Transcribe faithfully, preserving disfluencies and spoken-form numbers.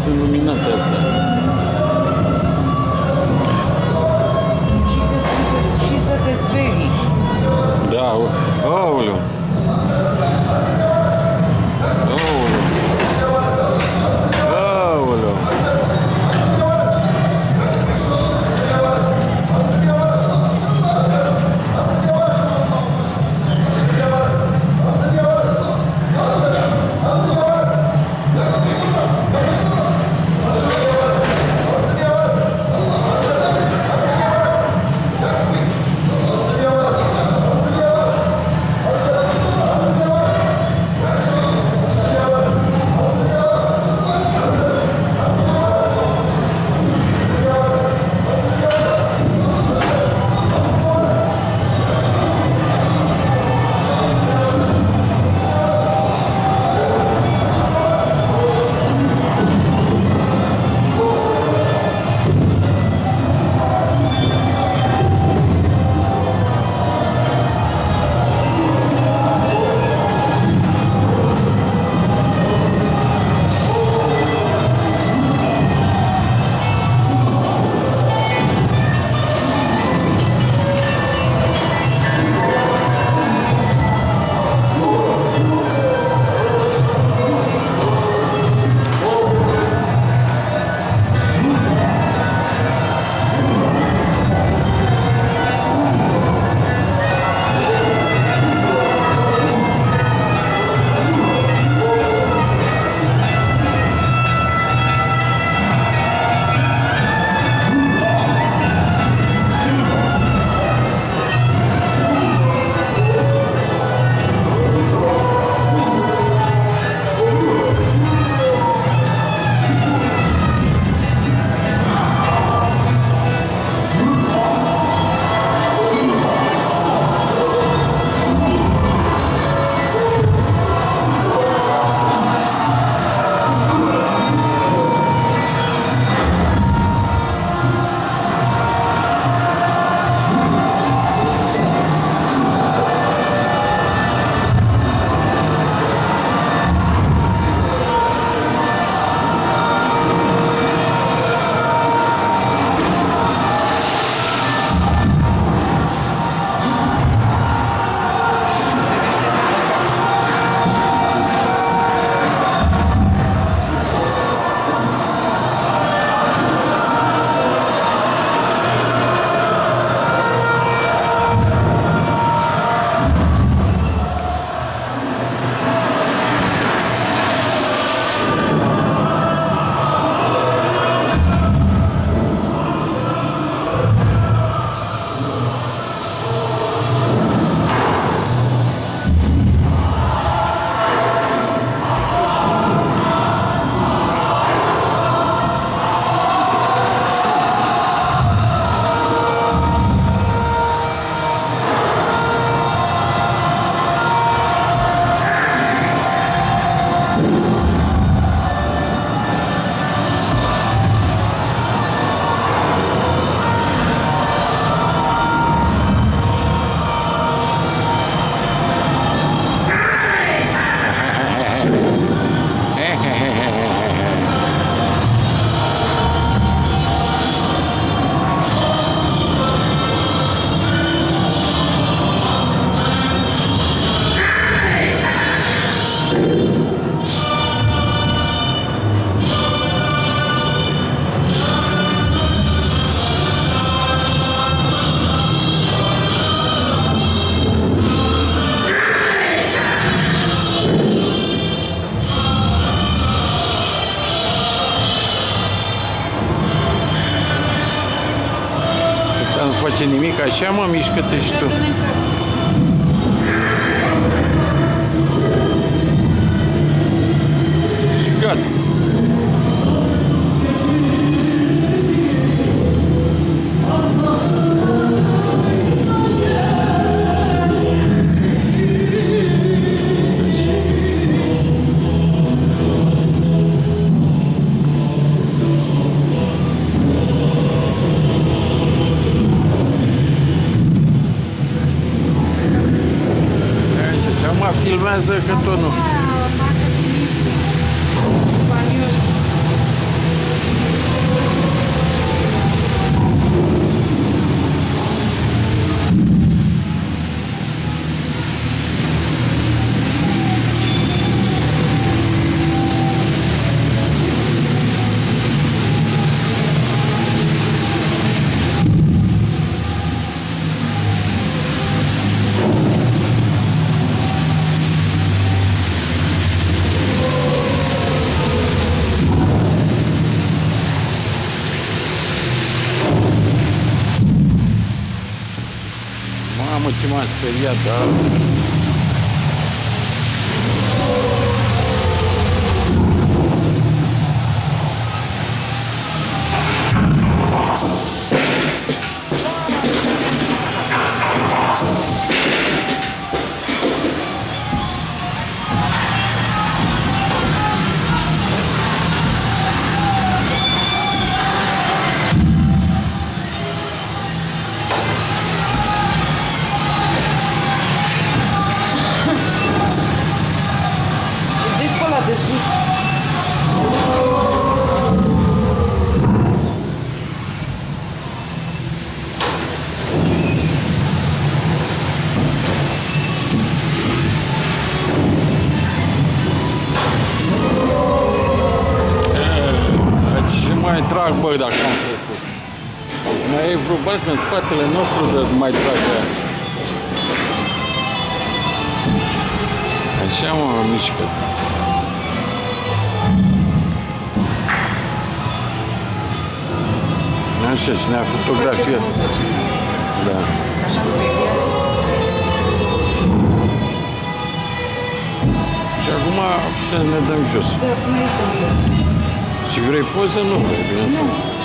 sunt luminate astea. Și să te sperii. Da, aoleu. Aoleu. Aoleu. face nimic, așa mă, mișcă-te și tu. Și gata. Filmează că tot nu. ce m-a speriat, da? Discul ăla de sus. Și mai trag, bă, dacă am trecut. Mai e vreo balcă în spatele nostru să mai tragă. Așa mă mișcă. Așa, și ne-a fotografiat. Da. Așa speriat. Și acum putem să ne dăm jos. Da, până aici. Și vrei poză? Nu vrei, bineînțeles. Nu.